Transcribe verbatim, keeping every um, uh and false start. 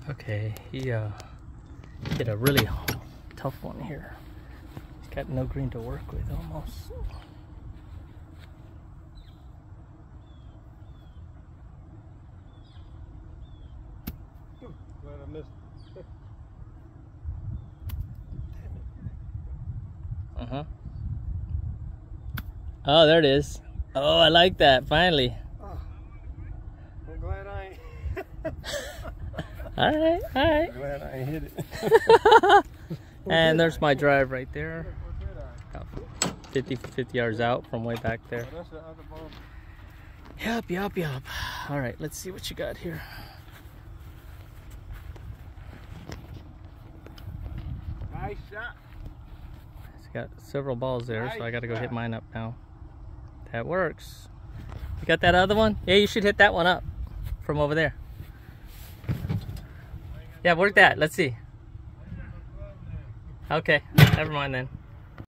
Okay, he uh, hit a really tough one here. He's got no green to work with almost. Glad I missed it. Uh-huh. Oh, there it is. Oh, I like that, finally. Oh, I'm glad I ain't. Alright, alright. I'm glad I ain't hit it. And there's my drive right there. About fifty, fifty yards out from way back there. Oh, that's the other ball. Yup, yup, yup. Alright, let's see what you got here. Nice shot. It's got several balls there, so I gotta go hit mine up now. That works. You got that other one? Yeah, you should hit that one up from over there. Yeah, work that. Let's see. Okay, never mind then.